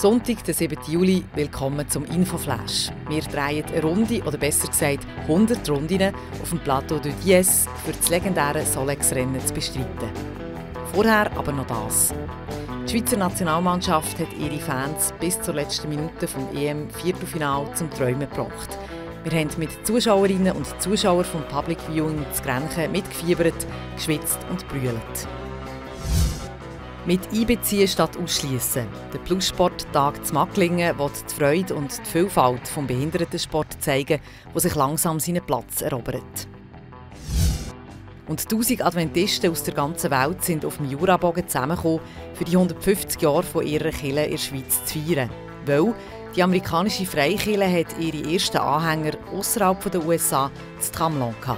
Sonntag, der 7. Juli, willkommen zum Infoflash. Wir drehen eine Runde, oder besser gesagt 100 Runden auf dem Plateau de Diez für das legendäre Solex-Rennen zu bestreiten. Vorher aber noch das. Die Schweizer Nationalmannschaft hat ihre Fans bis zur letzten Minute vom EM-Viertelfinale zum Träumen gebracht. Wir haben mit Zuschauerinnen und Zuschauern vom Public Viewing zu Grenchen mitgefiebert, geschwitzt und brüllt. Mit einbeziehen statt ausschliessen. Der Plussporttag zu Magglingen will die Freude und die Vielfalt des Behindertensport zeigen, der sich langsam seinen Platz erobert. Und 1000 Adventisten aus der ganzen Welt sind auf dem Jurabogen zusammengekommen, für die 150 Jahre von ihrer Kirche in der Schweiz zu feiern. Weil die amerikanische Freikirche hat ihre ersten Anhänger außerhalb der USA zu Tramelon gehabt.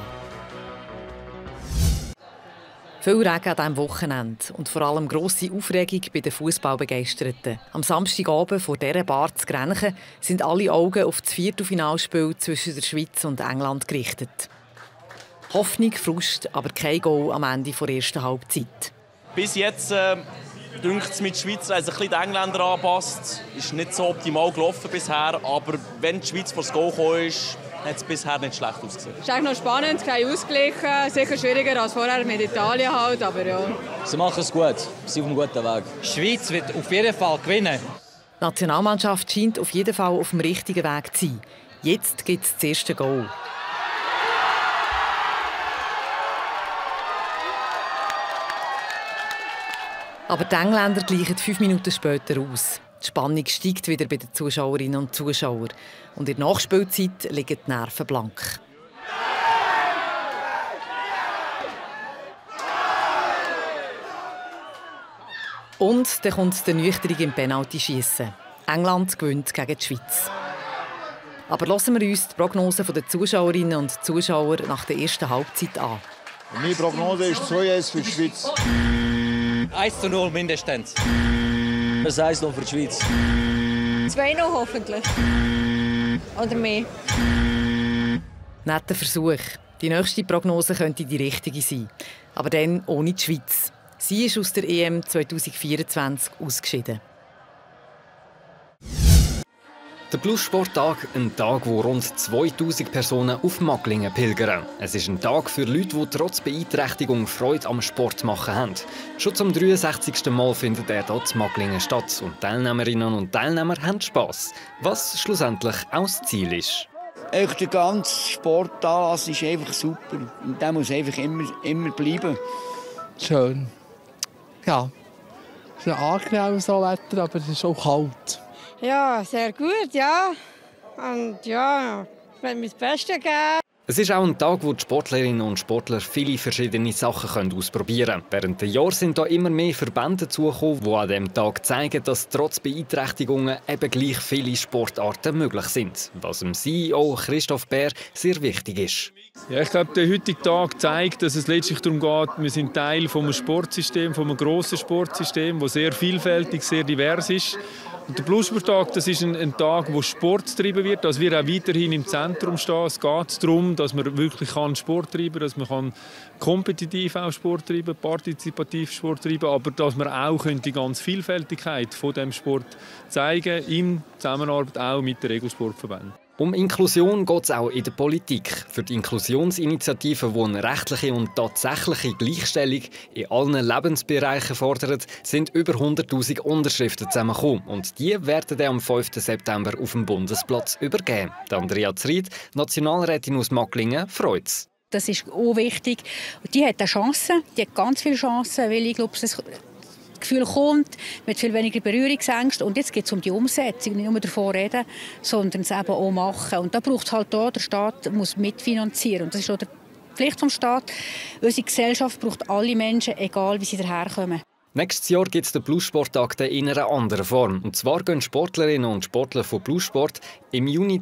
Viel Regen an diesem Wochenende und vor allem grosse Aufregung bei den Fußballbegeisterten. Am Samstagabend vor dieser Bar zu Grenchen sind alle Augen auf das Viertelfinalspiel zwischen der Schweiz und England gerichtet. Hoffnung, Frust, aber kein Goal am Ende der ersten Halbzeit. Bis jetzt dünkt es mit Schweizer, also ein bisschen die Engländer anpasst. Ist nicht so optimal gelaufen bisher, aber wenn die Schweiz vor das Goal gekommen ist, hat es bisher nicht schlecht ausgesehen. Es ist eigentlich noch spannend, kein ausgeglichen, sicher schwieriger als vorher mit Italien halt, aber ja. Sie machen es gut, sie sind auf einem guten Weg. Die Schweiz wird auf jeden Fall gewinnen. Die Nationalmannschaft scheint auf jeden Fall auf dem richtigen Weg zu sein. Jetzt gibt es das erste Goal. Aber die Engländer gleichen 5 Minuten später aus. Die Spannung steigt wieder bei den Zuschauerinnen und Zuschauern. Und in der Nachspielzeit liegen die Nerven blank. Und dann kommt die Ernüchterung im Penaltyschiessen. England gewinnt gegen die Schweiz. Aber hören wir uns die Prognose der Zuschauerinnen und Zuschauer nach der ersten Halbzeit an. Meine Prognose ist 2-1 für die Schweiz. 1:0 mindestens. Das heisst noch für die Schweiz. 2 noch hoffentlich. Oder mehr. Netter Versuch. Die nächste Prognose könnte die richtige sein. Aber dann ohne die Schweiz. Sie ist aus der EM 2024 ausgeschieden. Der Plussporttag, ein Tag, wo rund 2000 Personen auf Magglingen pilgern. Es ist ein Tag für Leute, die trotz Beeinträchtigung Freude am Sport machen haben. Schon zum 63. Mal findet er dort in Magglingen statt und Teilnehmerinnen und Teilnehmer haben Spass, was schlussendlich auch das Ziel ist. Der ganze Sportanlass ist einfach super und der muss einfach immer bleiben. Schön. Ja, es ist angenehm so Wetter, aber es ist auch kalt. Ja, sehr gut, ja. Und ja, ich werde mir das Beste geben. Es ist auch ein Tag, wo die Sportlerinnen und Sportler viele verschiedene Sachen ausprobieren können. Während der Jahre sind da immer mehr Verbände dazugekommen, die an diesem Tag zeigen, dass trotz Beeinträchtigungen eben gleich viele Sportarten möglich sind. Was dem CEO Christoph Bär sehr wichtig ist. Ja, ich glaube, der heutige Tag zeigt, dass es letztlich darum geht, wir sind Teil von einem Sportsystem, von einem grossen Sportsystem, das sehr vielfältig, sehr divers ist. Und der Plussporttag, das ist ein Tag, wo Sport getrieben wird, dass wir auch weiterhin im Zentrum stehen. Es geht darum, dass man wirklich Sport treiben kann, dass man kompetitiv auch Sport treiben kann, partizipativ Sport treiben kann, aber dass man auch die ganze Vielfältigkeit von dem Sport zeigen kann, in Zusammenarbeit auch mit den Regelsportverbänden. Um Inklusion geht es auch in der Politik. Für die Inklusionsinitiative, die eine rechtliche und tatsächliche Gleichstellung in allen Lebensbereichen fordert, sind über 100'000 Unterschriften zusammengekommen. Und die werden dann am 5. September auf dem Bundesplatz übergeben. Andrea Zried, Nationalrätin aus Magglingen, freut es. Das ist auch wichtig. Die hat eine Chance, die hat ganz viele Chancen, weil ich glaube, das Gefühl kommt, mit viel weniger Berührungsängste. Und jetzt geht es um die Umsetzung, nicht nur davon reden, sondern es eben auch machen. Und da braucht es halt auch, der Staat muss mitfinanzieren. Und das ist auch die Pflicht des Staates. Unsere Gesellschaft braucht alle Menschen, egal wie sie daherkommen. Nächstes Jahr gibt es den Plussporttag in einer anderen Form. Und zwar gehen Sportlerinnen und Sportler von Plussport im Juni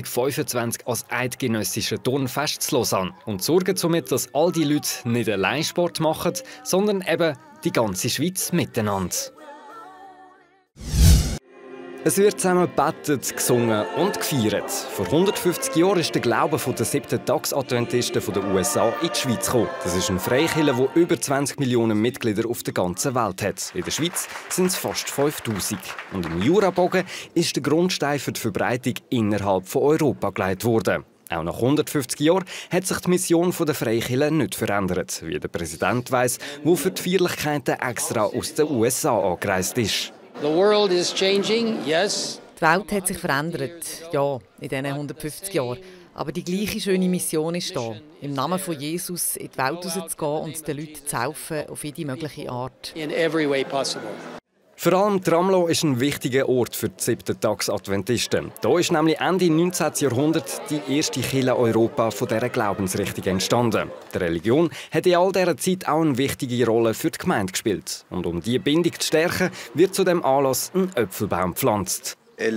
2025 als eidgenössische Turnfest zu Lausanne und sorgen somit, dass all die Leute nicht allein Sport machen, sondern eben die ganze Schweiz miteinander. Es wird zusammen gebetet, gesungen und gefeiert. Vor 150 Jahren ist der Glaube der 7-Tags-Adventisten der USA in die Schweiz gekommen. Das ist eine Freikirche, die über 20 Millionen Mitglieder auf der ganzen Welt hat. In der Schweiz sind es fast 5000. Und im Jurabogen ist der Grundstein für die Verbreitung innerhalb von Europa gelegt worden. Auch nach 150 Jahren hat sich die Mission der Freikirche nicht verändert, wie der Präsident weiss, der für die Feierlichkeiten extra aus den USA angereist ist. The world is changing, yes. Die Welt hat sich verändert, ja, in diesen 150 Jahren. Aber die gleiche schöne Mission ist da, im Namen von Jesus in die Welt rauszugehen und den Leuten zu helfen, auf jede mögliche Art. In every way possible. Vor allem Tramlo ist ein wichtiger Ort für die 7-Tags-Adventisten. Hier ist nämlich Ende 19. Jahrhundert die erste Kirche Europa von dieser Glaubensrichtung entstanden. Die Religion hat in all dieser Zeit auch eine wichtige Rolle für die Gemeinde gespielt. Und um diese Bindung zu stärken, wird zu diesem Anlass ein Äpfelbaum gepflanzt.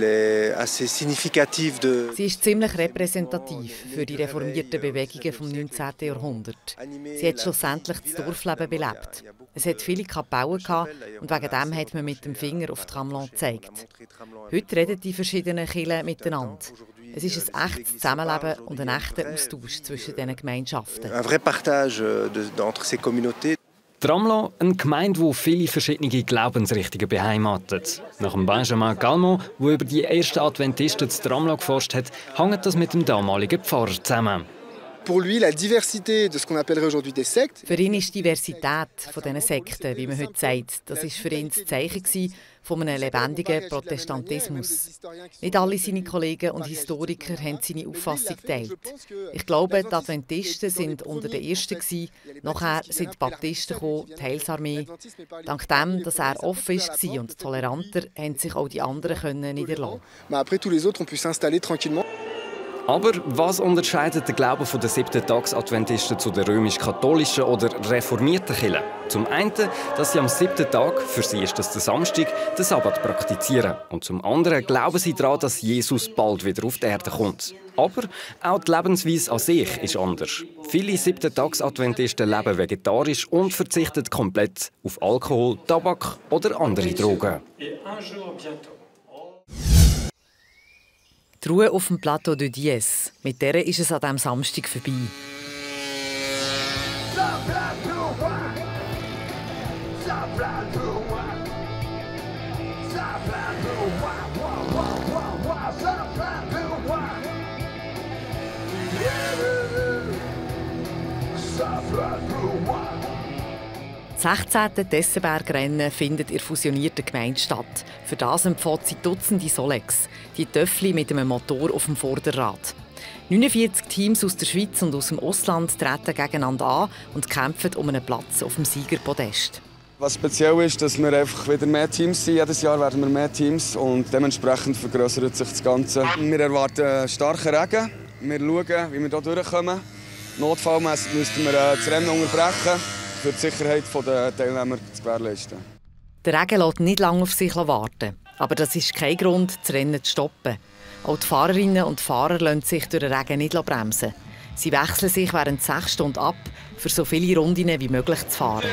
Sie ist ziemlich repräsentativ für die reformierten Bewegungen vom 19. Jahrhundert. Sie hat schlussendlich das Dorfleben belebt. Es hat viele Kapellen gehabt und wegen dem hat man mit dem Finger auf Tramelan gezeigt. Heute reden die verschiedenen Kirchen miteinander. Es ist ein echtes Zusammenleben und ein echter Austausch zwischen diesen Gemeinschaften. Tramelan, eine Gemeinde, die viele verschiedene Glaubensrichtungen beheimatet. Nach dem Benjamin Galmont, der über die ersten Adventisten zu Tramelan geforscht hat, hängt das mit dem damaligen Pfarrer zusammen. Für ihn ist die Diversität dieser Sekten, wie man heute sagt, das war für ihn das Zeichen von einem lebendigen Protestantismus. Nicht alle seine Kollegen und Historiker haben seine Auffassung geteilt. Ich glaube, die Adventisten waren unter den Ersten. Nachher sind die Baptisten gekommen, die Heilsarmee. Dank dem, dass er offen war und toleranter, haben sich auch die anderen niederlassen. Aber was unterscheidet den Glauben der 7-Tags-Adventisten zu den römisch-katholischen oder reformierten Kirchen? Zum einen, dass sie am 7. Tag, für sie ist das der Samstag, den Sabbat praktizieren. Und zum anderen glauben sie daran, dass Jesus bald wieder auf die Erde kommt. Aber auch die Lebensweise an sich ist anders. Viele 7-Tags-Adventisten leben vegetarisch und verzichten komplett auf Alkohol, Tabak oder andere Drogen. Die Ruhe auf dem Plateau de Diez. Mit der ist es an diesem Samstag vorbei. Das 16. Tessenberg-Rennen findet in der fusionierten Gemeinde statt. Für das empfiehlt sie Dutzende Solex, die Töffli mit einem Motor auf dem Vorderrad. 49 Teams aus der Schweiz und aus dem Ausland treten gegeneinander an und kämpfen um einen Platz auf dem Siegerpodest. Was speziell ist, dass wir einfach wieder mehr Teams sind. Jedes Jahr werden wir mehr Teams und dementsprechend vergrößert sich das Ganze. Wir erwarten starken Regen. Wir schauen, wie wir hier durchkommen. Notfallmässig müssten wir das Rennen unterbrechen, für die Sicherheit der Teilnehmer zu gewährleisten. Der Regen lässt nicht lange auf sich warten. Aber das ist kein Grund, das Rennen zu stoppen. Auch die Fahrerinnen und Fahrer lassen sich durch den Regen nicht bremsen. Sie wechseln sich während 6 Stunden ab, für so viele Runden wie möglich zu fahren.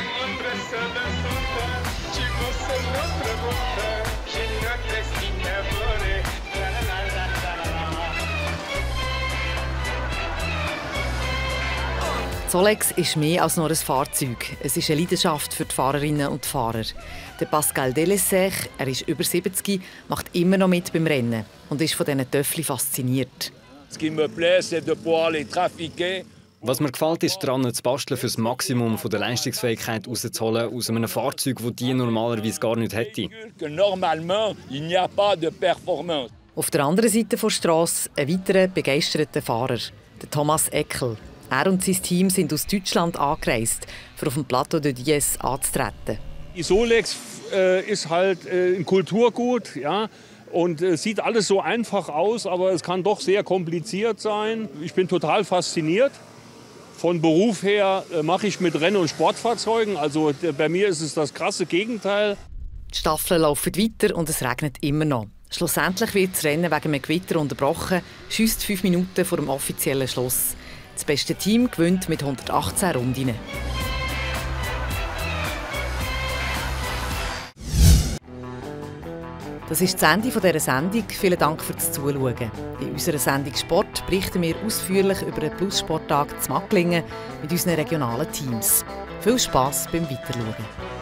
Solex ist mehr als nur ein Fahrzeug. Es ist eine Leidenschaft für die Fahrerinnen und Fahrer. Der Pascal Delessert, er ist über 70, macht immer noch mit beim Rennen und ist von diesen Töffli fasziniert. Was mir gefällt, ist daran, das Basteln für das Maximum der Leistungsfähigkeit rauszuholen aus einem Fahrzeug, das die normalerweise gar nicht hätte. Auf der anderen Seite der Straße ein weiterer begeisterter Fahrer, der Thomas Eckel. Er und sein Team sind aus Deutschland angereist, um auf dem Plateau de Diez anzutreten. Die Solex ist halt ein Kulturgut, ja, und sieht alles so einfach aus, aber es kann doch sehr kompliziert sein. Ich bin total fasziniert. Von Beruf her mache ich mit Renn- und Sportfahrzeugen, also bei mir ist es das krasse Gegenteil. Die Staffeln laufen weiter und es regnet immer noch. Schlussendlich wird das Rennen wegen einem Gewitter unterbrochen, schiesst 5 Minuten vor dem offiziellen Schluss. Das beste Team gewinnt mit 118 Runden. Das ist das Ende dieser Sendung. Vielen Dank fürs Zuschauen. In unserer Sendung Sport berichten wir ausführlich über den Plussporttag zu Magglingen mit unseren regionalen Teams. Viel Spass beim Weiterschauen.